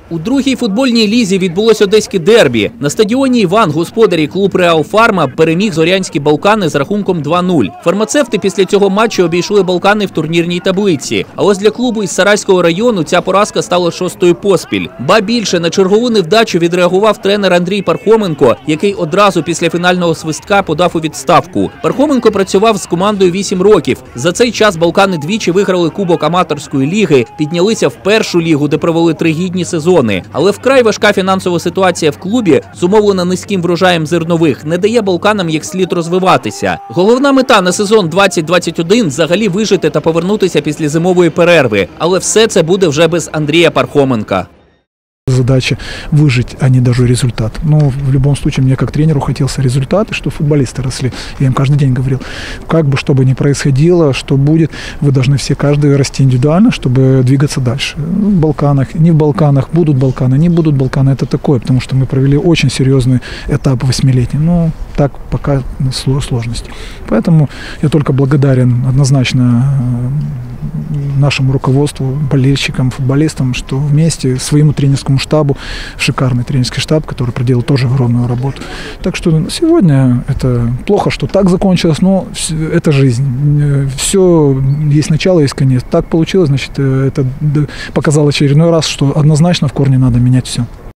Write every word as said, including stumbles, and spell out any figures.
У другій футбольній лізі відбулось одеське дербі. На стадіоні «Іван» господарі клуб «Реал Фарма» переміг Зорянські Балкани з рахунком два нуль. Фармацевти після цього матчу обійшли Балкани в турнірній таблиці. А ось для клубу із Саратського району ця поразка стала шостою поспіль. Ба більше, на чергову невдачу відреагував тренер Андрій Пархоменко, який одразу після фінального свистка подав у відставку. Пархоменко працював з командою вісім років. За цей час Балкани двічі виграли Кубок аматорської ліги, піднялися в першу лігу, де провели три гідні сезони. Але вкрай важка фінансова ситуація в клубі, зумовлена низьким врожаєм зернових, не дає Балканам як слід розвиватися. Головна мета на сезон двадцять двадцять один – взагалі вижити та повернутися після зимової перерви. Але все це буде вже без Андрія Пархоменка. Задача выжить, а не даже результат. Но в любом случае мне как тренеру хотелся результат, чтобы футболисты росли. Я им каждый день говорил, как бы что бы ни происходило, что будет, вы должны все, каждый расти индивидуально, чтобы двигаться дальше. В Балканах, не в Балканах, будут Балканы, не будут Балканы, это такое, потому что мы провели очень серьезный этап восьмилетний. Но так пока сложности. Поэтому я только благодарен однозначно нашему руководству, болельщикам, футболистам, что вместе своему тренерскому штабу, шикарный тренерский штаб, который проделал тоже огромную работу. Так что сегодня это плохо, что так закончилось, но это жизнь. Все есть начало, есть конец. Так получилось, значит, это показало очередной раз, что однозначно в корне надо менять все.